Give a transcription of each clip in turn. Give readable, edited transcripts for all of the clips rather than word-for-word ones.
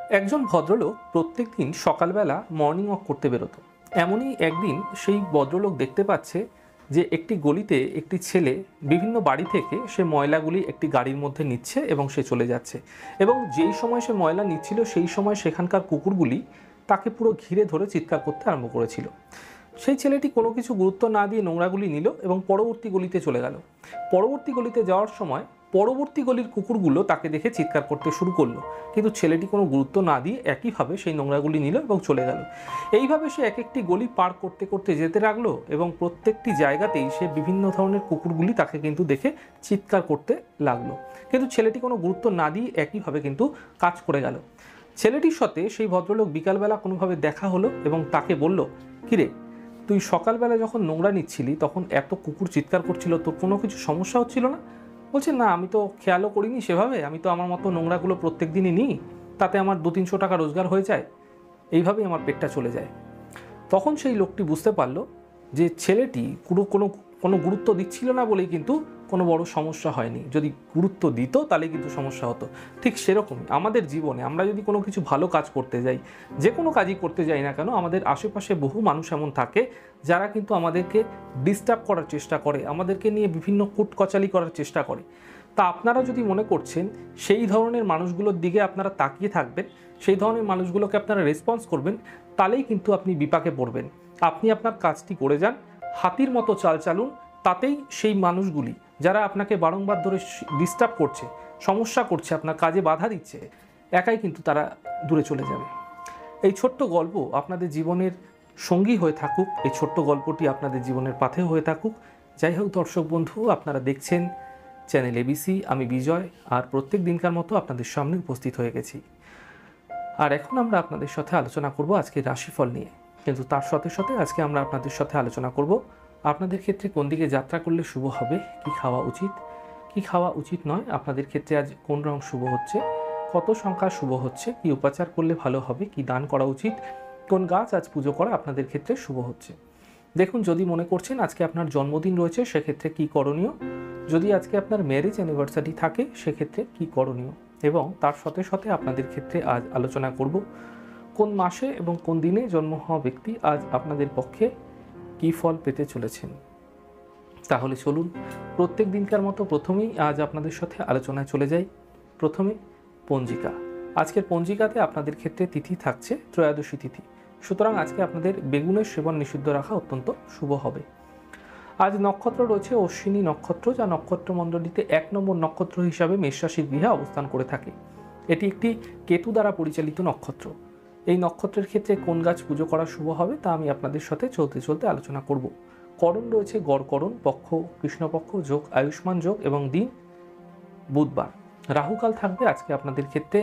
একজন ভদ্রলোক প্রত্যেকদিন সকালবেলা মর্নিং ওয়াক করতে বেরোতো। এমনই একদিন সেই ভদ্রলোক দেখতে পাচ্ছে যে একটি গলিতে একটি ছেলে বিভিন্ন বাড়ি থেকে সে ময়লাগুলি একটি গাড়ির মধ্যে নিচ্ছে এবং সে চলে যাচ্ছে, এবং যেই সময় সে ময়লা নিচ্ছিল সেই সময় সেখানকার কুকুরগুলি তাকে পুরো ঘিরে ধরে চিৎকার করতে আরম্ভ করেছিল। সেই ছেলেটি কোনো কিছু গুরুত্ব না দিয়ে নোংরাগুলি নিল এবং পরবর্তী গলিতে চলে গেল। পরবর্তী গলিতে যাওয়ার সময় পরবর্তী গলির কুকুরগুলো তাকে দেখে চিৎকার করতে শুরু করলো, কিন্তু ছেলেটি কোনো গুরুত্ব না দিয়ে একইভাবে সেই নোংরাগুলি নিল এবং চলে গেল। এইভাবে সে এক একটি গলি পার করতে করতে যেতে লাগলো এবং প্রত্যেকটি জায়গাতেই সে বিভিন্ন ধরনের কুকুরগুলি তাকে কিন্তু দেখে চিৎকার করতে লাগলো, কিন্তু ছেলেটি কোনো গুরুত্ব না দিয়ে একইভাবে কিন্তু কাজ করে গেল। ছেলেটির সাথে সেই ভদ্রলোক বিকালবেলা কোনোভাবে দেখা হলো এবং তাকে বলল, কিরে, তুই সকালবেলা যখন নোংরা নিচ্ছিলি তখন এত কুকুর চিৎকার করছিল, তোর কোনো কিছু সমস্যা হচ্ছিল না? বলছে, না, আমি তো খেয়ালও করিনি সেভাবে, আমি তো আমার মতো নোংরাগুলো প্রত্যেক দিনই নিই, তাতে আমার 200-300 টাকা রোজগার হয়ে যায়, এইভাবেই আমার পেটটা চলে যায়। তখন সেই লোকটি বুঝতে পারলো যে ছেলেটি কোনো গুরুত্ব দিচ্ছিল না বলেই কিন্তু কোনো বড় সমস্যা হয়নি। যদি গুরুত্ব দিত তাহলে কিন্তু সমস্যা হতো। ঠিক সেরকমই আমাদের জীবনে আমরা যদি কোনো কিছু ভালো কাজ করতে যাই, যে কোনো কাজই করতে যাই না কেন, আমাদের আশেপাশে বহু মানুষ এমন থাকে যারা কিন্তু আমাদেরকে ডিস্টার্ব করার চেষ্টা করে, আমাদেরকে নিয়ে বিভিন্ন কুটকচালি করার চেষ্টা করে। তা আপনারা যদি মনে করছেন সেই ধরনের মানুষগুলোর দিকে আপনারা তাকিয়ে থাকবেন, সেই ধরনের মানুষগুলোকে আপনারা রেসপন্স করবেন, তাহলেই কিন্তু আপনি বিপাকে পড়বেন। আপনি আপনার কাজটি করে যান, হাতির মতো চাল চালুন, তাতেই সেই মানুষগুলি যারা আপনাকে বারংবার ধরে ডিস্টার্ব করছে, সমস্যা করছে, আপনার কাজে বাধা দিচ্ছে, একাই কিন্তু তারা দূরে চলে যাবে। এই ছোট্ট গল্প আপনাদের জীবনের সঙ্গী হয়ে থাকুক, এই ছোট্ট গল্পটি আপনাদের জীবনের পাথে হয়ে থাকুক। যাই হোক দর্শক বন্ধু, আপনারা দেখছেন চ্যানেল এবিসি, আমি বিজয়, আর প্রত্যেক দিনকার মতো আপনাদের সামনে উপস্থিত হয়ে গেছি। আর এখন আমরা আপনাদের সাথে আলোচনা করব আজকে রাশিফল নিয়ে, কিন্তু তার সাথে সাথে আজকে আমরা আপনাদের সাথে আলোচনা করব আপনাদের ক্ষেত্রে কোন দিকে যাত্রা করলে শুভ হবে, কি খাওয়া উচিত, কি খাওয়া উচিত নয়, আপনাদের ক্ষেত্রে আজ কোন রং শুভ হচ্ছে, কত সংখ্যা শুভ হচ্ছে, কি উপাচার করলে ভালো হবে, কি দান করা উচিত, কোন গাছ আজ পুজো করা আপনাদের ক্ষেত্রে শুভ হচ্ছে। দেখুন, যদি মনে করছেন আজকে আপনার জন্মদিন রয়েছে সেক্ষেত্রে কি করণীয়, যদি আজকে আপনার ম্যারেজ অ্যানিভার্সারি থাকে সেক্ষেত্রে কি করণীয়, এবং তার সাথে সাথে আপনাদের ক্ষেত্রে আজ আলোচনা করব কোন মাসে এবং কোন দিনে জন্ম হওয়া ব্যক্তি আজ আপনাদের পক্ষে কী ফল পেতে চলেছেন। তাহলে চলুন প্রত্যেক দিনকার মতো প্রথমেই আজ আপনাদের সাথে আলোচনায় চলে যাই। প্রথমে পঞ্জিকা। আজকের পঞ্জিকাতে আপনাদের ক্ষেত্রে তিথি থাকছে ত্রয়োদশী তিথি, সুতরাং আজকে আপনাদের বেগুনের সেবন নিষিদ্ধ রাখা অত্যন্ত শুভ হবে। আজ নক্ষত্র রয়েছে অশ্বিনী নক্ষত্র, যা নক্ষত্রমণ্ডলীতে 1 নম্বর নক্ষত্র হিসাবে মেষ রাশির গৃহে অবস্থান করে থাকে। এটি একটি কেতু দ্বারা পরিচালিত নক্ষত্র। এই নক্ষত্রের ক্ষেত্রে কোন গাছ পুজো করা শুভ হবে তা আমি আপনাদের সাথে চলতে চলতে আলোচনা করব। করণ রয়েছে গড়করণ, পক্ষ কৃষ্ণপক্ষ, যোগ আয়ুষ্মান যোগ এবং দিন বুধবার। রাহুকাল থাকবে আজকে আপনাদের ক্ষেত্রে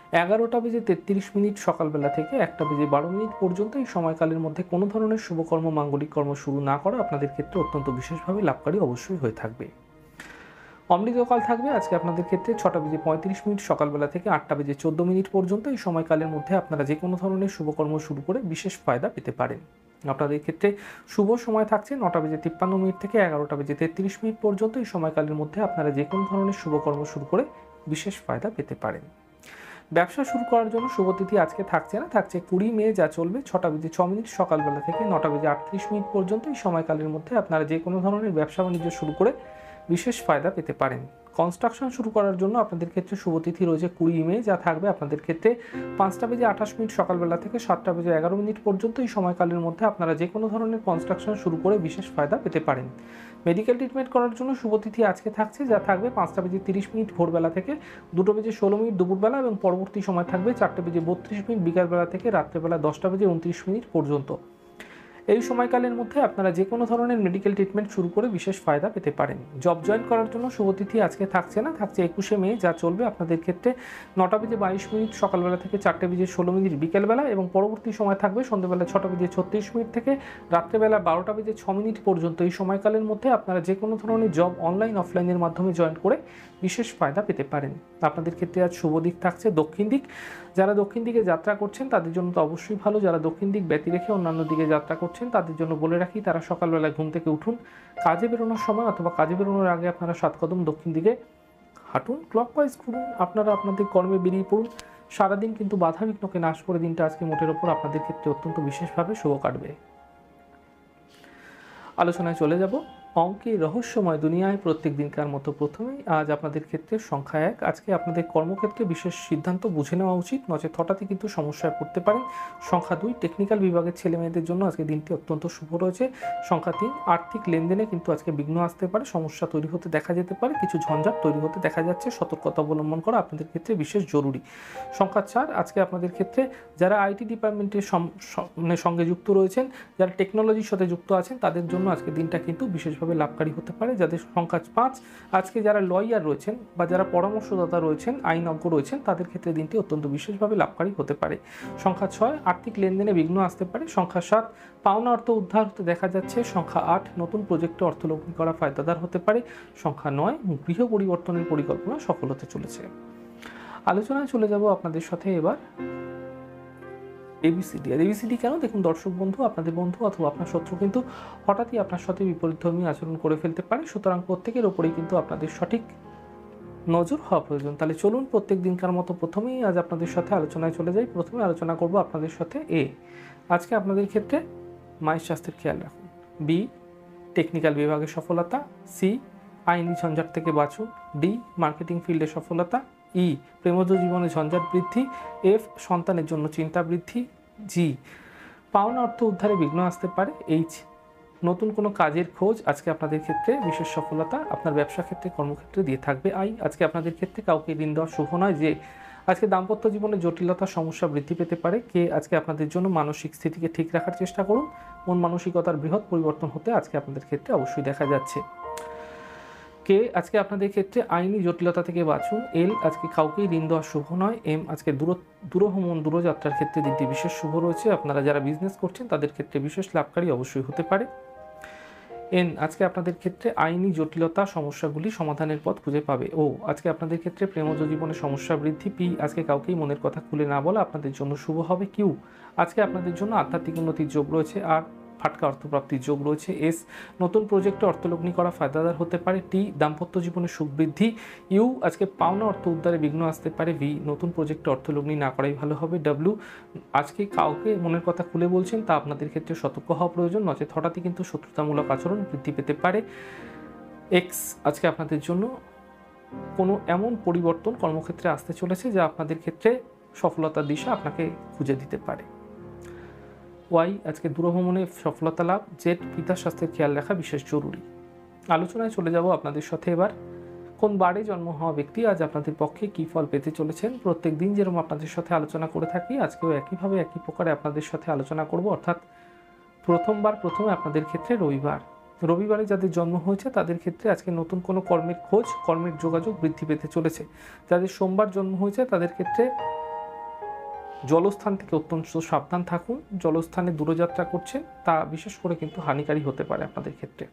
11:33 সকালবেলা থেকে 1:12 পর্যন্ত। এই সময়কালের মধ্যে কোনো ধরনের শুভকর্ম, মাঙ্গলিক কর্ম শুরু না করা আপনাদের ক্ষেত্রে অত্যন্ত বিশেষভাবে লাভকারী অবশ্যই হয়ে থাকবে। অমৃতকাল থাকবে আজকে আপনাদের ক্ষেত্রে 6:35 সকালবেলা থেকে 8:14 পর্যন্ত। এই সময়কালের মধ্যে আপনারা যে কোনো ধরনের শুভকর্ম শুরু করে বিশেষ ফায়দা পেতে পারেন। আপনাদের ক্ষেত্রে শুভ সময় থাকছে 9:53 থেকে 11:33 পর্যন্ত। এই সময়কালের মধ্যে আপনারা যে কোনো ধরনের শুভকর্ম শুরু করে বিশেষ ফায়দা পেতে পারেন। ব্যবসা শুরু করার জন্য শুভ তিথি আজকে থাকছে না, থাকছে 20 মে, যা চলবে 6:06 সকালবেলা থেকে 9:38 পর্যন্ত। এই সময়কালের মধ্যে আপনারা যে কোনো ধরনের ব্যবসা বাণিজ্য শুরু করে বিশেষ ফায়দা পেতে পারেন। কনস্ট্রাকশন শুরু করার জন্য আপনাদের ক্ষেত্রে শুভ তিথি রয়েছে 20 মে, যা থাকবে আপনাদের ক্ষেত্রে 5:28 সকালবেলা থেকে 7:11 পর্যন্ত। এই সময়কালের মধ্যে আপনারা যে কোনো ধরনের কনস্ট্রাকশন শুরু করে বিশেষ ফায়দা পেতে পারেন। মেডিকেল ট্রিটমেন্ট করার জন্য শুভ তিথি আজকে থাকছে, যা থাকবে 5:30 ভোরবেলা থেকে 2:16 দুপুরবেলা, এবং পরবর্তী সময় থাকবে 4:32 বিকালবেলা থেকে রাত্রেবেলা 10:29 পর্যন্ত। এই সময়কালের মধ্যে আপনারা যে কোনো ধরনের মেডিকেল ট্রিটমেন্ট শুরু করে বিশেষ ফায়দা পেতে পারেন। জব জয়েন করার জন্য শুভতিথি আজকে থাকছে না, থাকছে 21 মে, যা চলবে আপনাদের ক্ষেত্রে 9:22 সকালবেলা থেকে 4:16 বিকেলবেলা, এবং পরবর্তী সময় থাকবে সন্ধ্যেবেলা 6:36 থেকে রাত্রেবেলা 12:06 পর্যন্ত। এই সময়কালের মধ্যে আপনারা যে কোনো ধরনের জব অনলাইন অফলাইনের মাধ্যমে জয়েন করে বিশেষ ফায়দা পেতে পারেন। আপনাদের ক্ষেত্রে আজ শুভ দিক থাকছে দক্ষিণ দিক। যারা দক্ষিণ দিকে যাত্রা করছেন তাদের জন্য তো অবশ্যই ভালো। যারা দক্ষিণ দিক ব্যতি রেখে অন্যান্য দিকে যাত্রা করছেন তাদের জন্য বলে রাখি, তারা সকালবেলা ঘুম থেকে উঠুন, কাজে বেরোনোর সময় অথবা কাজে বেরোনোর আগে আপনারা 7 কদম দক্ষিণ দিকে হাঁটুন, ক্লকওয়াইজ ঘুরুন, আপনারা আপনাদের কর্মে বেরিয়ে পড়ুন। সারাদিন কিন্তু বাধা বিঘ্নকে নাশ করে দিনটা আজকে মোটের ওপর আপনাদের ক্ষেত্রে অত্যন্ত বিশেষভাবে শুভ কাটবে। আলোচনায় চলে যাব অঙ্কের রহস্যময় দুনিয়ায় প্রত্যেক দিনকার মতো প্রথমেই আজ আপনাদের ক্ষেত্রে সংখ্যা 1। আজকে আপনাদের কর্মক্ষেত্রে বিশেষ সিদ্ধান্ত বুঝে নেওয়া উচিত, নচেত হঠাৎই কিন্তু সমস্যায় পড়তে পারেন। সংখ্যা 2 টেকনিক্যাল বিভাগের ছেলে মেয়েদের জন্য আজকে দিনটি অত্যন্ত শুভ রয়েছে। সংখ্যা 3 আর্থিক লেনদেনে কিন্তু আজকে বিঘ্ন আসতে পারে, সমস্যা তৈরি হতে দেখা যেতে পারে, কিছু ঝঞ্ঝাট তৈরি হতে দেখা যাচ্ছে, সতর্কতা অবলম্বন করা আপনাদের ক্ষেত্রে বিশেষ জরুরি। সংখ্যা 4 আজকে আপনাদের ক্ষেত্রে যারা আইটি ডিপার্টমেন্টের সঙ্গে যুক্ত রয়েছেন, যারা টেকনোলজির সাথে যুক্ত আছেন, তাদের জন্য আজকে দিনটা কিন্তু বিশেষভাবে লাভকারী হতে পারে। যাদের সংখ্যা 5 আজকে যারা লয়ার রয়েছেন বা যারা পরামর্শদাতা রয়েছেন, আইনজ্ঞ রয়েছেন, তাদের ক্ষেত্রে দিনটি অত্যন্ত বিশেষভাবে লাভকারী হতে পারে। সংখ্যা 6 আর্থিক লেনদেনে বিঘ্ন আসতে পারে। সংখ্যা 7 পাওনা অর্থ উদ্ধার হতে দেখা যাচ্ছে। সংখ্যা 8 নতুন প্রজেক্টে অর্থলগ্নি করা ফায়দাদার হতে পারে। সংখ্যা 9 গৃহ পরিবর্তনের পরিকল্পনা সফল হতে চলেছে। আলোচনায় চলে যাব আপনাদের সাথে এবার এবিসিডি। আর এবিসিডি কেন? দেখুন দর্শক বন্ধু, আপনাদের বন্ধু অথবা আপনার শত্রু কিন্তু হঠাৎই আপনার সাথে বিপরীতধর্মী আচরণ করে ফেলতে পারে, সুতরাং প্রত্যেকের ওপরেই কিন্তু আপনাদের সঠিক নজর হওয়া প্রয়োজন। তাহলে চলুন প্রত্যেক দিনকার মতো প্রথমেই আজ আপনাদের সাথে আলোচনায় চলে যাই। প্রথমে আলোচনা করব আপনাদের সাথে আজকে আপনাদের ক্ষেত্রে মায়ের স্বাস্থ্যের খেয়াল রাখুন। বি টেকনিক্যাল বিভাগে সফলতা। সি আইনি ঝঞ্ঝাট থেকে বাঁচুন। ডি মার্কেটিং ফিল্ডে সফলতা। ই প্রেমজ জীবনে ঝঞ্ঝাট বৃদ্ধি। এফ সন্তানের জন্য চিন্তা বৃদ্ধি। জি পাওনা অর্থ উদ্ধারে বিঘ্ন আসতে পারে। এইচ নতুন কোনো কাজের খোঁজ আজকে আপনাদের ক্ষেত্রে বিশেষ সফলতা আপনার ব্যবসা ক্ষেত্রে কর্মক্ষেত্রে দিয়ে থাকবে। আই আজকে আপনাদের ক্ষেত্রে কাউকে ঋণ দেওয়া শুভ নয়। যে আজকে দাম্পত্য জীবনে জটিলতা সমস্যা বৃদ্ধি পেতে পারে। কে আজকে আপনাদের জন্য মানসিক স্থিতিকে ঠিক রাখার চেষ্টা করুন। মন মানসিকতার বৃহৎ পরিবর্তন হতে আজকে আপনাদের ক্ষেত্রে অবশ্যই দেখা যাচ্ছে। কে আজকে আপনাদের ক্ষেত্রে আইনি জটিলতা থেকে বাঁচুন। এল আজকে কাউকেই ঋণ দেওয়া শুভ নয়। এম আজকে দূরভ্রমণ দূরযাত্রার ক্ষেত্রে দিনটি বিশেষ শুভ রয়েছে। আপনারা যারা বিজনেস করছেন তাদের ক্ষেত্রে বিশেষ লাভকারী অবশ্যই হতে পারে। এন আজকে আপনাদের ক্ষেত্রে আইনি জটিলতা সমস্যাগুলি সমাধানের পথ খুঁজে পাবে। ও আজকে আপনাদের ক্ষেত্রে প্রেমজ জীবনে সমস্যা বৃদ্ধি। পি আজকে কাউকেই মনের কথা খুলে না বলা আপনাদের জন্য শুভ হবে। কিউ আজকে আপনাদের জন্য আধ্যাত্মিক উন্নতির যোগ রয়েছে। আর ফাটকা অর্থপ্রাপ্তির যোগ রয়েছে। এস নতুন প্রজেক্টে অর্থলগ্নি করা ফায়দাদার হতে পারে। টি দাম্পত্য জীবনে সুখ বৃদ্ধি। ইউ আজকে পাওনা অর্থ উদ্ধারে বিঘ্ন আসতে পারে। ভি নতুন প্রজেক্টে অর্থলগ্নি না করাই ভালো হবে। ডাব্লিউ আজকে কাউকে মনের কথা খুলে বলছেন, তা আপনাদের ক্ষেত্রে সতর্ক হওয়া প্রয়োজন, নচেত হঠাৎই কিন্তু শত্রুতামূলক আচরণ বৃদ্ধি পেতে পারে। এক্স আজকে আপনাদের জন্য কোনো এমন পরিবর্তন কর্মক্ষেত্রে আসতে চলেছে যা আপনাদের ক্ষেত্রে সফলতার দিশা আপনাকে খুঁজে দিতে পারে। ওয়াই আজকে দূরভ্রমণে সফলতা লাভ। জেড পিতার স্বাস্থ্যের খেয়াল রাখা বিশেষ জরুরি। আলোচনায় চলে যাব আপনাদের সাথে এবার কোন বারে জন্ম হওয়া ব্যক্তি আজ আপনাদের পক্ষে কী ফল পেতে চলেছেন। প্রত্যেক দিন যেরকম আপনাদের সাথে আলোচনা করে থাকি, আজকেও একইভাবে একই প্রকারে আপনাদের সাথে আলোচনা করব, অর্থাৎ প্রথমে আপনাদের ক্ষেত্রে রবিবারে যাদের জন্ম হয়েছে তাদের ক্ষেত্রে আজকে নতুন কোনো কর্মের খোঁজ, কর্মের যোগাযোগ বৃদ্ধি পেতে চলেছে। যাদের সোমবার জন্ম হয়েছে তাদের ক্ষেত্রে জলস্থান থেকে অত্যন্ত সাবধান থাকুন। জলস্থানে দূরযাত্রা করছেন তা বিশেষ করে কিন্তু হানিকারী হতে পারে আপনাদের ক্ষেত্রে।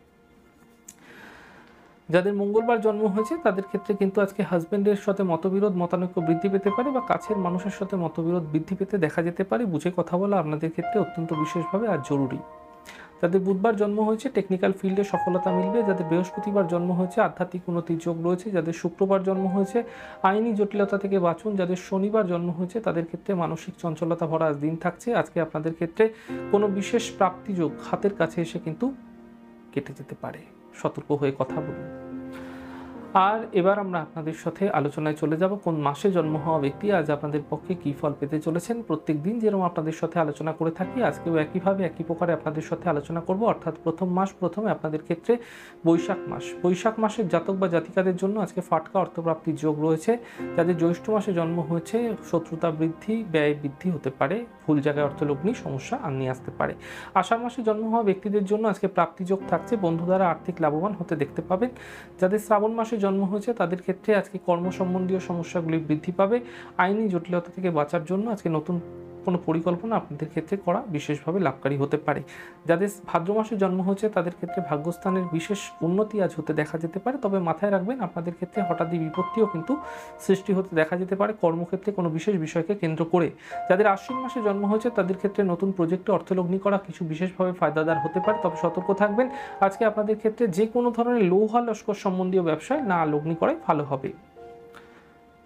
যাদের মঙ্গলবার জন্ম হয়েছে তাদের ক্ষেত্রে কিন্তু আজকে হাজব্যান্ডের সাথে মতবিরোধ মতানৈক্য বৃদ্ধি পেতে পারে বা কাছের মানুষের সাথে মতবিরোধ বৃদ্ধি পেতে দেখা যেতে পারে। বুঝে কথা বলা আপনাদের ক্ষেত্রে অত্যন্ত বিশেষভাবে আর জরুরি। যাদের বুধবার জন্ম হয়েছে টেকনিক্যাল ফিল্ডে সফলতা মিলবে। যাদের বৃহস্পতিবার জন্ম হয়েছে আধ্যাত্মিক উন্নতির যোগ রয়েছে। যাদের শুক্রবার জন্ম হয়েছে আইনি জটিলতা থেকে বাঁচুন। যাদের শনিবার জন্ম হয়েছে তাদের ক্ষেত্রে মানসিক চঞ্চলতা ভরা আজ দিন থাকছে। আজকে আপনাদের ক্ষেত্রে কোনো বিশেষ প্রাপ্তি যোগ হাতের কাছে এসে কিন্তু কেটে যেতে পারে, সতর্ক হয়ে কথা বলুন। আর এবার আমরা আপনাদের সাথে আলোচনায় চলে যাব কোন মাসে জন্ম হওয়া ব্যক্তি আজ আপনাদের পক্ষে কী ফল পেতে চলেছেন। প্রত্যেক দিন যেরকম আপনাদের সাথে আলোচনা করে থাকি, আজকেও একইভাবে একই প্রকারে আপনাদের সাথে আলোচনা করব, অর্থাৎ প্রথমে আপনাদের ক্ষেত্রে বৈশাখ মাসের জাতক বা জাতিকাদের জন্য আজকে ফাটকা অর্থপ্রাপ্তির যোগ রয়েছে। যাদের জ্যৈষ্ঠ মাসে জন্ম হয়েছে শত্রুতা বৃদ্ধি, ব্যয় বৃদ্ধি হতে পারে, ভুল জায়গায় অর্থলগ্নি সমস্যা নিয়ে আসতে পারে। আষাঢ় মাসে জন্ম হওয়া ব্যক্তিদের জন্য আজকে প্রাপ্তিযোগ থাকছে, বন্ধু দ্বারা আর্থিক লাভবান হতে দেখতে পাবেন। যাদের শ্রাবণ মাসে জন্ম হয়েছে তাদের ক্ষেত্রে আজকে কর্ম সম্বন্ধীয় সমস্যাগুলি বৃদ্ধি পাবে। আইনি জটিলতা থেকে বাঁচার জন্য আজকে নতুন কোনো পরিকল্পনা আপনাদের ক্ষেত্রে করা বিশেষভাবে লাভকারী হতে পারে। যাদের ভাদ্র মাসে জন্ম হয়েছে তাদের ক্ষেত্রে ভাগ্যস্থানের বিশেষ উন্নতি আজ হতে দেখা যেতে পারে, তবে মাথায় রাখবেন আপনাদের ক্ষেত্রে হঠাৎই বিপত্তিও কিন্তু সৃষ্টি হতে দেখা যেতে পারে কর্মক্ষেত্রে কোনো বিশেষ বিষয়কে কেন্দ্র করে। যাদের আশ্বিন মাসে জন্ম হয়েছে তাদের ক্ষেত্রে নতুন প্রজেক্টে অর্থলগ্নি করা কিছু বিশেষভাবে ফায়দাদার হতে পারে, তবে সতর্ক থাকবেন আজকে আপনাদের ক্ষেত্রে যে কোনো ধরনের লৌহ লস্কর সম্বন্ধীয় ব্যবসায় না লগ্নি করাই ভালো হবে।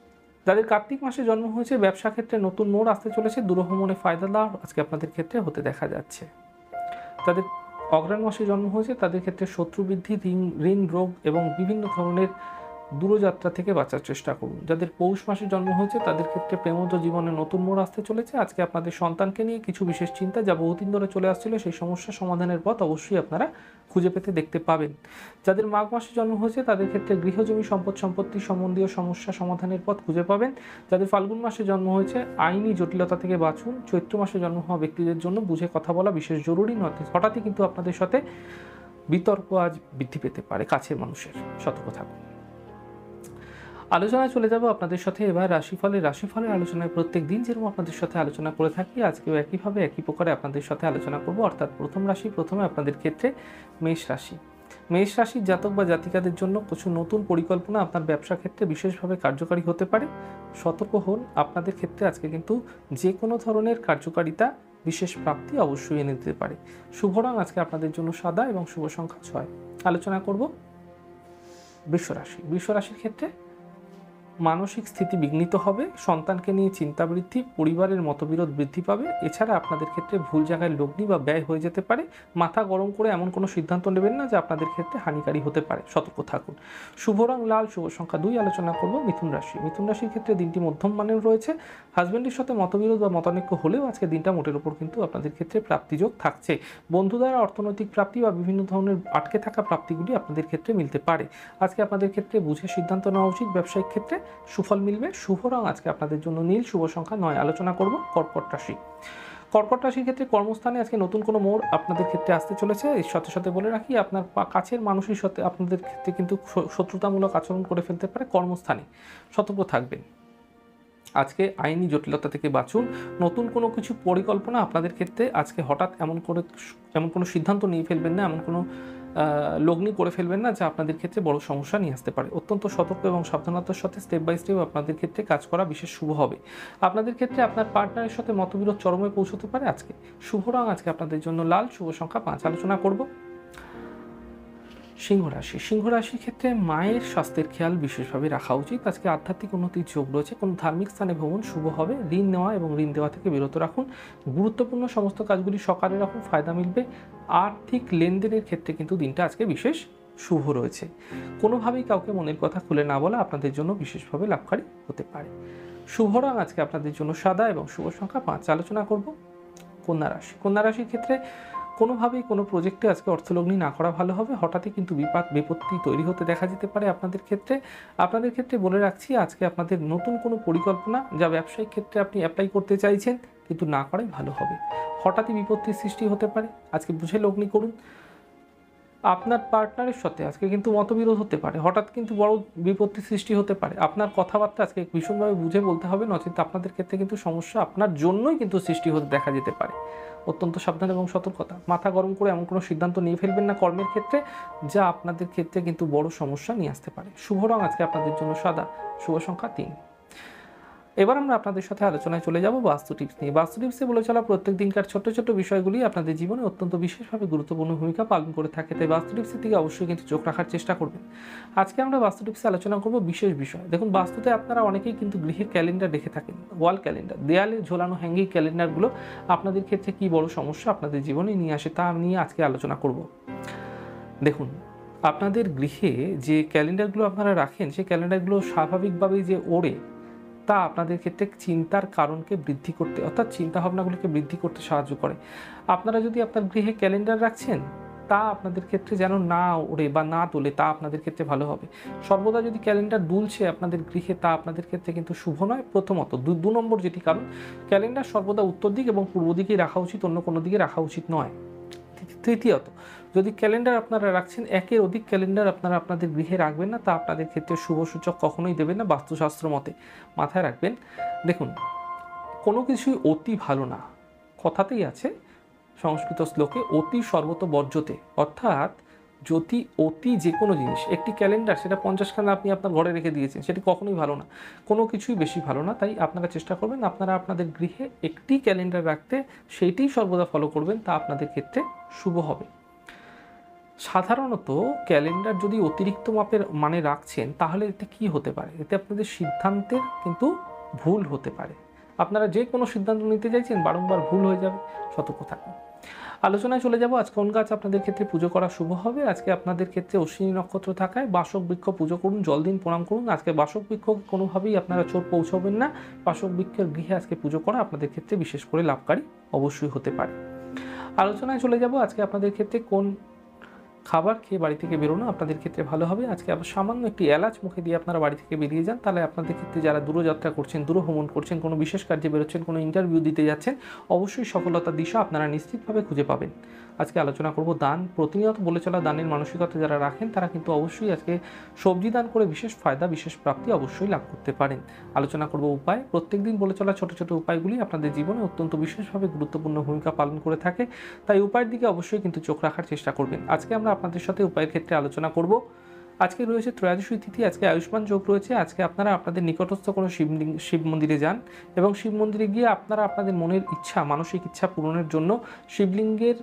যাদের কার্তিক মাসে জন্ম হয়েছে ব্যবসা ক্ষেত্রে নতুন মোড় আসতে চলেছে, দুরূহ ফায়দা লাভ আজকে আপনাদের ক্ষেত্রে হতে দেখা যাচ্ছে। যাদের অগ্রহায়ণ মাসে জন্ম হয়েছে তাদের ক্ষেত্রে শত্রু বৃদ্ধি, ঋণ রোগ এবং বিভিন্ন ধরনের দূরযাত্রা থেকে বাঁচার চেষ্টা করুন। যাদের পৌষ মাসে জন্ম হয়েছে তাদের ক্ষেত্রে প্রেমজ জীবনে নতুন মোড় আসতে চলেছে। আজকে আপনাদের সন্তানকে নিয়ে কিছু বিশেষ চিন্তা যা বহুদিন ধরে চলে আসছিল সেই সমস্যা সমাধানের পথ অবশ্যই আপনারা খুঁজে পেতে দেখতে পাবেন। যাদের মাঘ মাসে জন্ম হয়েছে তাদের ক্ষেত্রে গৃহজমি সম্পত্তি সম্বন্ধীয় সমস্যা সমাধানের পথ খুঁজে পাবেন। যাদের ফাল্গুন মাসে জন্ম হয়েছে আইনি জটিলতা থেকে বাঁচুন। চৈত্র মাসে জন্ম হওয়া ব্যক্তিদের জন্য বুঝে কথা বলা বিশেষ জরুরি নয়, হঠাৎই কিন্তু আপনাদের সাথে বিতর্ক আজ বৃদ্ধি পেতে পারে কাছের মানুষের, সতর্ক থাকুন। আলোচনায় চলে যাব আপনাদের সাথে এবার রাশিফলের আলোচনায় প্রত্যেক দিন যেরকম আপনাদের সাথে আলোচনা করে থাকি আজকেও একইভাবে একই প্রকারে আপনাদের সাথে আলোচনা করব। অর্থাৎ প্রথমে আপনাদের ক্ষেত্রে মেষ রাশি। মেষ রাশির জাতক বা জাতিকাদের জন্য কিছু নতুন পরিকল্পনা আপনার ব্যবসা ক্ষেত্রে বিশেষভাবে কার্যকারী হতে পারে। সতর্ক হন, আপনাদের ক্ষেত্রে আজকে কিন্তু যে কোনো ধরনের কার্যকারিতা বিশেষ প্রাপ্তি অবশ্যই এনে দিতে পারে। শুভ রং আজকে আপনাদের জন্য সাদা এবং শুভ সংখ্যা 6। আলোচনা করব বৃষ রাশির ক্ষেত্রে মানসিক স্থিতি বিঘ্নিত হবে, সন্তানকে নিয়ে চিন্তা বৃদ্ধি, পরিবারের মতবিরোধ বৃদ্ধি পাবে। এছাড়া আপনাদের ক্ষেত্রে ভুল জায়গায় লগ্নি বা ব্যয় হয়ে যেতে পারে। মাথা গরম করে এমন কোনো সিদ্ধান্ত নেবেন না যা আপনাদের ক্ষেত্রে হানিকারী হতে পারে, সতর্ক থাকুন। শুভ রং লাল, শুভ সংখ্যা 2। আলোচনা করব মিথুন রাশির ক্ষেত্রে দিনটি মধ্যম মানের রয়েছে। হাজব্যান্ডের সাথে মতবিরোধ বা মতানৈক্য হলেও আজকে দিনটা মোটের উপর কিন্তু আপনাদের ক্ষেত্রে প্রাপ্তিযোগ থাকছে। বন্ধু দ্বারা অর্থনৈতিক প্রাপ্তি বা বিভিন্ন ধরনের আটকে থাকা প্রাপ্তিগুলি আপনাদের ক্ষেত্রে মিলতে পারে। আজকে আপনাদের ক্ষেত্রে বুঝে সিদ্ধান্ত নেওয়া উচিত। ব্যবসায়িক ক্ষেত্রে সুফল মিলবে। শুভ রং আজকে আপনাদের জন্য নীল, শুভ সংখ্যা 9। আলোচনা করব কর্কট রাশির ক্ষেত্রে কর্মস্থানে আজকে নতুন কোনো মোড় আপনাদের ক্ষেত্রে আসতে চলেছে। এর সাথে সাথে বলে রাখি আপনার কাছের মানুষের সাথে আপনাদের ক্ষেত্রে কিন্তু শত্রুতামূলক আচরণ করে ফেলতে পারে। কর্মস্থানে সতর্ক থাকবেন। আজকে আইনি জটিলতা থেকে বাঁচুন। নতুন কোনো কিছু পরিকল্পনা আপনাদের ক্ষেত্রে আজকে হঠাৎ এমন কোনো সিদ্ধান্ত নিয়ে ফেলবেন না, এমন কোনো লগ্নি করে ফেলবেন না যা আপনাদের ক্ষেত্রে বড় সমস্যা নিয়ে আসতে পারে। অত্যন্ত সতর্ক এবং সাবধানতার সাথে স্টেপ বাই স্টেপ আপনাদের ক্ষেত্রে কাজ করা বিশেষ শুভ হবে। আপনাদের ক্ষেত্রে আপনার পার্টনারের সাথে মতবিরোধ চরমে পৌঁছতে পারে আজকে। শুভ রং আজকে আপনাদের জন্য লাল, শুভ সংখ্যা 5। আলোচনা করব সিংহ রাশির ক্ষেত্রে মায়ের স্বাস্থ্যের খেয়াল বিশেষভাবে রাখা উচিত। আজকে আধ্যাত্মিক উন্নতির যোগ রয়েছে। কোনো ধার্মিক স্থানে ভ্রমণ শুভ হবে। ঋণ নেওয়া এবং ঋণ দেওয়া থেকে বিরত রাখুন। গুরুত্বপূর্ণ সমস্ত কাজগুলি সকালে রাখুন, ফায়দা মিলবে। আর্থিক লেনদেনের ক্ষেত্রে কিন্তু দিনটা আজকে বিশেষ শুভ রয়েছে। কোনোভাবেই কাউকে মনের কথা খুলে না বলা আপনাদের জন্য বিশেষভাবে লাভকারী হতে পারে। শুভ রং আজকে আপনাদের জন্য সাদা এবং শুভ সংখ্যা 5। আলোচনা করব কন্যা রাশির ক্ষেত্রে কোনোভাবেই কোনো প্রজেক্টে আজকে অর্থলগ্নি না করা ভালো হবে। হঠাৎই কিন্তু বিপত্তি তৈরি হতে দেখা যেতে পারে আপনাদের ক্ষেত্রে বলে রাখছি আজকে আপনাদের নতুন কোনো পরিকল্পনা যা ব্যবসায়িক ক্ষেত্রে আপনি অ্যাপ্লাই করতে চাইছেন কিন্তু না করাই ভালো হবে। হঠাৎই বিপত্তির সৃষ্টি হতে পারে, আজকে বুঝে লগ্নি করুন। আপনার পার্টনারের সাথে আজকে কিন্তু মতবিরোধ হতে পারে, হঠাৎ কিন্তু বড় বিপত্তির সৃষ্টি হতে পারে। আপনার কথাবার্তা আজকে ভীষণভাবে বুঝে বলতে হবে, নচেত আপনাদের ক্ষেত্রে কিন্তু সমস্যা আপনার জন্যই কিন্তু সৃষ্টি হতে দেখা যেতে পারে। অত্যন্ত সাবধান এবং সতর্কতা। মাথা গরম করে এমন কোনো সিদ্ধান্ত নিয়ে ফেলবেন না কর্মের ক্ষেত্রে যা আপনাদের ক্ষেত্রে কিন্তু বড় সমস্যা নিয়ে আসতে পারে। শুভ রং আজকে আপনাদের জন্য সাদা, শুভ সংখ্যা 3। এবার আমরা আপনাদের সাথে আলোচনায় চলে যাব বাস্তু টিপস নিয়ে। বাস্তু টিপসে বলে চলা প্রত্যেক দিনকার ছোট্ট ছোট্ট বিষয়গুলি আপনাদের জীবনে অত্যন্ত বিশেষভাবে গুরুত্বপূর্ণ ভূমিকা পালন করে থাকে, তাই বাস্তু টিপসের দিকে অবশ্যই কিন্তু চোখ রাখার চেষ্টা করবেন। আজকে আমরা বাস্তু টিপসে আলোচনা করব বিশেষ বিষয়। দেখুন, বাস্তুতে আপনারা অনেকেই কিন্তু গৃহে ক্যালেন্ডার দেখে থাকেন, ওয়াল ক্যালেন্ডার, দেয়ালে ঝোলানো হ্যাঙ্গিং ক্যালেন্ডারগুলো আপনাদের ক্ষেত্রে কী বড় সমস্যা আপনাদের জীবনে নিয়ে আসে তা নিয়ে আজকে আলোচনা করব। দেখুন, আপনাদের গৃহে যে ক্যালেন্ডারগুলো আপনারা রাখেন সেই ক্যালেন্ডারগুলো স্বাভাবিকভাবেই যে ওড়ে তা আপনাদের ক্ষেত্রে চিন্তার কারণকে বৃদ্ধি করতে অর্থাৎ চিন্তাভাবনাগুলিকে বৃদ্ধি করতে সাহায্য করে। আপনারা যদি আপনার গৃহে ক্যালেন্ডার রাখছেন তা আপনাদের ক্ষেত্রে যেন না ওড়ে বা না তোলে তা আপনাদের ক্ষেত্রে ভালো হবে। সর্বদা যদি ক্যালেন্ডার দুলছে আপনাদের গৃহে তা আপনাদের ক্ষেত্রে কিন্তু শুভ নয়। প্রথমত 2 নম্বর যেটি কারণ, ক্যালেন্ডার সর্বদা উত্তর দিক এবং পূর্ব দিকেই রাখা উচিত, অন্য কোনো দিকে রাখা উচিত নয়। তৃতীয়ত, যদি ক্যালেন্ডার আপনারা রাখছেন একের অধিক ক্যালেন্ডার আপনারা আপনাদের গৃহে রাখবেন না, তা আপনাদের ক্ষেত্রে শুভ সূচক কখনোই দেবেন না বাস্তুশাস্ত্র মতে। মাথায় রাখবেন, দেখুন কোনো কিছুই অতি ভালো না, কথাতেই আছে সংস্কৃত শ্লোকে অতি সর্বত বর্জ্যতে, অর্থাৎ যদি অতি যে কোনো জিনিস, একটি ক্যালেন্ডার সেটা 50খানা আপনি আপনার ঘরে রেখে দিয়েছেন সেটি কখনোই ভালো না, কোনো কিছুই বেশি ভালো না। তাই আপনারা চেষ্টা করবেন আপনারা আপনাদের গৃহে একটি ক্যালেন্ডার রাখতে, সেইটিই সর্বদা ফলো করবেন, তা আপনাদের ক্ষেত্রে শুভ হবে। সাধারণত ক্যালেন্ডার যদি অতিরিক্ত মাপের মানে রাখছেন তাহলে এতে কি হতে পারে, এতে আপনাদের সিদ্ধান্তের কিন্তু ভুল হতে পারে। আপনারা যে কোনো সিদ্ধান্ত নিতে চাইছেন বারংবার ভুল হয়ে যাবে, সতর্ক থাকুন। আলোচনায় চলে যাব আজ কোন গাছ আপনাদের ক্ষেত্রে পুজো করা শুভ হবে। আজকে আপনাদের ক্ষেত্রে অশ্বিনী নক্ষত্র থাকায় বাসক বৃক্ষ পুজো করুন, জল দিন, প্রণাম করুন। আজকে বাসক বৃক্ষকে কোনোভাবেই আপনারা চোট পৌঁছবেন না। বাসক বৃক্ষের গৃহে আজকে পুজো করা আপনাদের ক্ষেত্রে বিশেষ করে লাভকারী অবশ্যই হতে পারে। আলোচনায় চলে যাব আজকে আপনাদের ক্ষেত্রে কোন খাবার খেয়ে বাড়ি থেকে বেরোনো আপনাদের ক্ষেত্রে ভালো হবে। আজকে আবার সামান্য একটি এলাচ মুখে দিয়ে আপনারা বাড়ি থেকে বেরিয়ে যান, তাহলে আপনাদের ক্ষেত্রে যারা দূরযাত্রা করছেন, দূর ভ্রমণ করছেন, কোনো বিশেষ কার্যে বেরোচ্ছেন, কোনো ইন্টারভিউ দিতে যাচ্ছেন, অবশ্যই সফলতার দিশা আপনারা নিশ্চিতভাবে খুঁজে পাবেন। আজকে আলোচনা করব দান। প্রতিনিয়ত বলে চলা দানের মানসিকতা যারা রাখেন তারা কিন্তু অবশ্যই আজকে সবজি দান করে বিশেষ ফায়দা, বিশেষ প্রাপ্তি অবশ্যই লাভ করতে পারেন। আলোচনা করব উপায়। প্রত্যেকদিন বলে চলা ছোট ছোট উপায়গুলি আপনাদের জীবনে অত্যন্ত বিশেষভাবে গুরুত্বপূর্ণ ভূমিকা পালন করে থাকে, তাই উপায়ের দিকে অবশ্যই কিন্তু চোখ রাখার চেষ্টা করবেন। আজকে আমরা আপনাদের সাথে উপায়ের ক্ষেত্রে আলোচনা করব। আজকে রয়েছে ত্রয়োদশী তিথি, আজকে আয়ুষ্মান যোগ রয়েছে। আজকে আপনারা আপনাদের নিকটস্থ কোনো শিব মন্দিরে যান এবং শিব মন্দিরে গিয়ে আপনারা আপনাদের মনের ইচ্ছা, মানসিক ইচ্ছা পূরণের জন্য শিবলিঙ্গের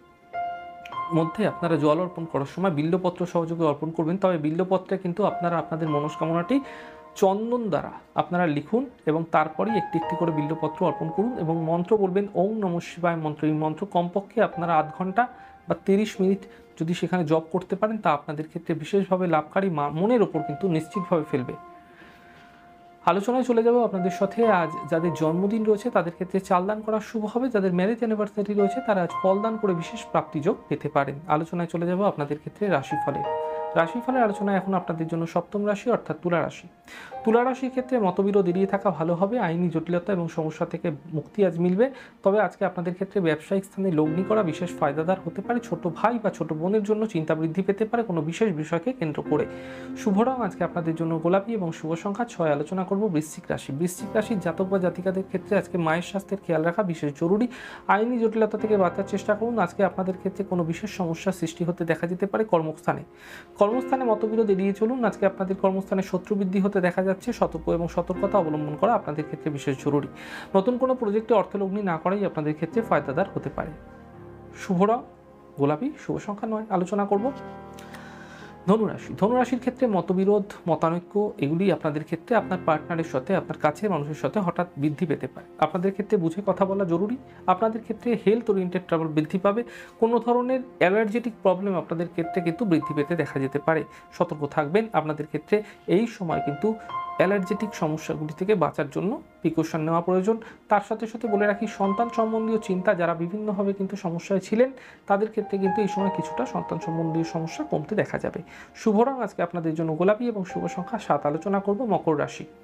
মধ্যে আপনারা জল অর্পণ করার সময় বিল্লপত্র সহযোগে অর্পণ করবেন। তবে বিল্লপত্রে কিন্তু আপনারা আপনাদের মনস্কামনাটি চন্দন দ্বারা আপনারা লিখুন এবং তারপরেই একটি একটি করে বিল্লপত্র অর্পণ করুন এবং মন্ত্র বলবেন ওং নমঃ শিবায় মন্ত্র। এই মন্ত্র কমপক্ষে আপনারা আধ ঘন্টা বা 30 মিনিট যদি সেখানে জপ করতে পারেন তা আপনাদের ক্ষেত্রে বিশেষভাবে লাভকারী, মনের ওপর কিন্তু নিশ্চিতভাবে ফেলবে। আলোচনায় চলে যাব আপনাদের সাথে আজ যাদের জন্মদিন রয়েছে তাদের ক্ষেত্রে চালদান করা শুভ হবে। যাদের ম্যারেজ অ্যানিভার্সারি রয়েছে তারা আজ ফলদান করে বিশেষ প্রাপ্তিযোগ পেতে পারেন। আলোচনায় চলে যাব আপনাদের ক্ষেত্রে রাশিফলের আলোচনা এখন আপনাদের জন্য সপ্তম রাশি অর্থাৎ তুলা রাশি। তুলা রাশির ক্ষেত্রে মতবিরোধ এড়িয়ে থাকা ভালো হবে। আইনি জটিলতা এবং সমস্যা থেকে মুক্তি আজ মিলবে। তবে আজকে আপনাদের ক্ষেত্রে ব্যবসায়িক স্থানে লগ্নি করা বিশেষ ফায়দাদার হতে পারে। ছোট ভাই বা ছোট বোনের জন্য চিন্তা বৃদ্ধি পেতে পারে কোনো বিশেষ বিষয়কে কেন্দ্র করে। শুভ রং আজকে আপনাদের জন্য গোলাপি এবং শুভ সংখ্যা 6। আলোচনা করব বৃশ্চিক রাশির জাতক বা জাতিকাদের ক্ষেত্রে আজকে মায়ের স্বাস্থ্যের খেয়াল রাখা বিশেষ জরুরি। আইনি জটিলতা থেকে বাঁচার চেষ্টা করুন। আজকে আপনাদের ক্ষেত্রে কোনো বিশেষ সমস্যার সৃষ্টি হতে দেখা যেতে পারে। কর্মস্থানে মতবিরোধ এড়িয়ে চলুন। আজকে আপনাদের কর্মস্থানে শত্রু বৃদ্ধি হতে দেখা যাচ্ছে। সতর্কতা অবলম্বন করা আপনাদের ক্ষেত্রে বিশেষ জরুরি। নতুন কোনো প্রজেক্টে অর্থলগ্নি না করাই আপনাদের ক্ষেত্রে ফায়দাদার হতে পারে। শুভ রং গোলাপি, শুভ সংখ্যা 9। আলোচনা করব ধনুরাশির ক্ষেত্রে মতবিরোধ, মতানৈক্য এগুলি আপনাদের ক্ষেত্রে আপনার পার্টনারের সাথে, আপনার কাছের মানুষের সাথে হঠাৎ বৃদ্ধি পেতে পারে। আপনাদের ক্ষেত্রে বুঝে কথা বলা জরুরি। আপনাদের ক্ষেত্রে হেলথ ওরিয়েন্টেড ট্রাবল বৃদ্ধি পাবে। কোনো ধরনের অ্যালার্জেটিক প্রবলেম আপনাদের ক্ষেত্রে কিন্তু বৃদ্ধি পেতে দেখা যেতে পারে। সতর্ক থাকবেন। আপনাদের ক্ষেত্রে এই সময় কিন্তু অ্যালার্জেটিক সমস্যাগুলি থেকে বাঁচার জন্য প্রিকশন নেওয়া প্রয়োজন। তার সাথে সাথে বলে রাখি সন্তান সম্বন্ধীয় চিন্তা যারা বিভিন্নভাবে কিন্তু সমস্যায় ছিলেন তাদের ক্ষেত্রে কিন্তু এই সময় কিছুটা সন্তান সম্বন্ধীয় সমস্যা কমতে দেখা যাবে। শুভ রং আজকে আপনাদের জন্য গোলাপি এবং শুভ সংখ্যা 7। আলোচনা করব মকর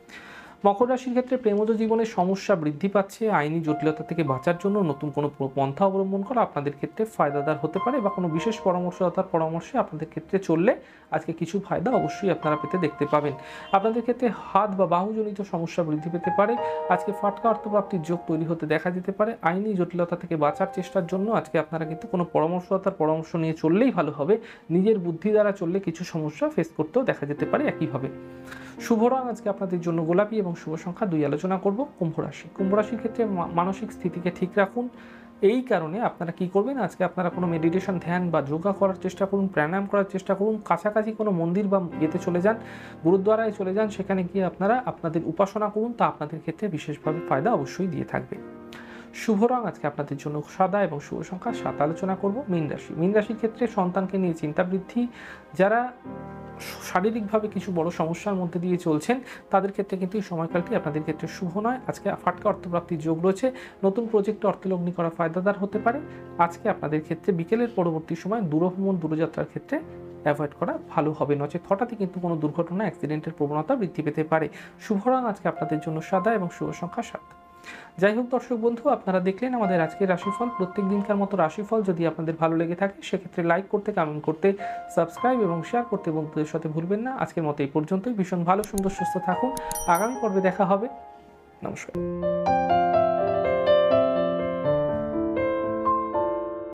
রাশির ক্ষেত্রে প্রেমজ জীবনের সমস্যা বৃদ্ধি পাচ্ছে। আইনি জটিলতা থেকে বাঁচার জন্য নতুন কোনো পন্থা অবলম্বন করা আপনাদের ক্ষেত্রে ফায়দাদার হতে পারে বা কোনো বিশেষ পরামর্শদাতার পরামর্শে আপনাদের ক্ষেত্রে চললে আজকে কিছু ফায়দা অবশ্যই আপনারা পেতে দেখতে পাবেন। আপনাদের ক্ষেত্রে হাত বা বাহুজনিত সমস্যা বৃদ্ধি পেতে পারে। আজকে ফাটকা অর্থপ্রাপ্তির যোগ তৈরি হতে দেখা যেতে পারে। আইনি জটিলতা থেকে বাঁচার চেষ্টার জন্য আজকে আপনারা কিন্তু কোনো পরামর্শদাতার পরামর্শ নিয়ে চললেই ভালো হবে। নিজের বুদ্ধি দ্বারা চললে কিছু সমস্যা ফেস করতেও দেখা যেতে পারে একইভাবে। শুভ রং আজকে আপনাদের জন্য গোলাপি এবং শুভ সংখ্যা 2। আলোচনা করব কুম্ভ রাশির ক্ষেত্রে মানসিক স্থিতিকে ঠিক রাখুন। এই কারণে আপনারা কি করবেন, আজকে আপনারা কোনো মেডিটেশন, ধ্যান বা যোগা করার চেষ্টা করুন, প্রাণায়াম করার চেষ্টা করুন। কাছাকাছি কোনো মন্দির বা ইয়েতে চলে যান, গুরুদ্বারায় চলে যান, সেখানে গিয়ে আপনারা আপনাদের উপাসনা করুন। তা আপনাদের ক্ষেত্রে বিশেষভাবে ফায়দা অবশ্যই দিয়ে থাকবে। শুভ রং আজকে আপনাদের জন্য সাদা এবং শুভ সংখ্যা 7। আলোচনা করব মীন রাশির ক্ষেত্রে সন্তানকে নিয়ে চিন্তা বৃদ্ধি। যারা শারীরিকভাবে কিছু বড় সমস্যার মধ্যে দিয়ে চলছেন তাদের ক্ষেত্রে কিন্তু এই সময়কালটি আপনাদের ক্ষেত্রে শুভ নয়। আজকে ফাটকা অর্থপ্রাপ্তির যোগ রয়েছে। নতুন প্রজেক্টে অর্থলগ্নি করা ফায়দাদার হতে পারে। আজকে আপনাদের ক্ষেত্রে বিকেলের পরবর্তী সময় দূরভ্রমণ, দূরযাত্রার ক্ষেত্রে অ্যাভয়েড করা ভালো হবে, নচেত হঠাৎই কিন্তু কোনো দুর্ঘটনা, অ্যাক্সিডেন্টের প্রবণতা বৃদ্ধি পেতে পারে। শুভ রং আজকে আপনাদের জন্য সাদা এবং শুভ সংখ্যা 7। যাই হোক দর্শক বন্ধু, আপনারা দেখলেন আমাদের আজকের রাশিফল। প্রত্যেক দিনকার মতো রাশিফল যদি আপনাদের ভালো লেগে থাকে সেক্ষেত্রে লাইক করতে, কমেন্ট করতে, সাবস্ক্রাইব এবং শেয়ার করতে বন্ধুদের সাথে ভুলবেন না। আজকের মতো এই পর্যন্তই। ভীষণ ভালো, সুন্দর, সুস্থ থাকুন। আগামী পর্বে দেখা হবে। নমস্কার।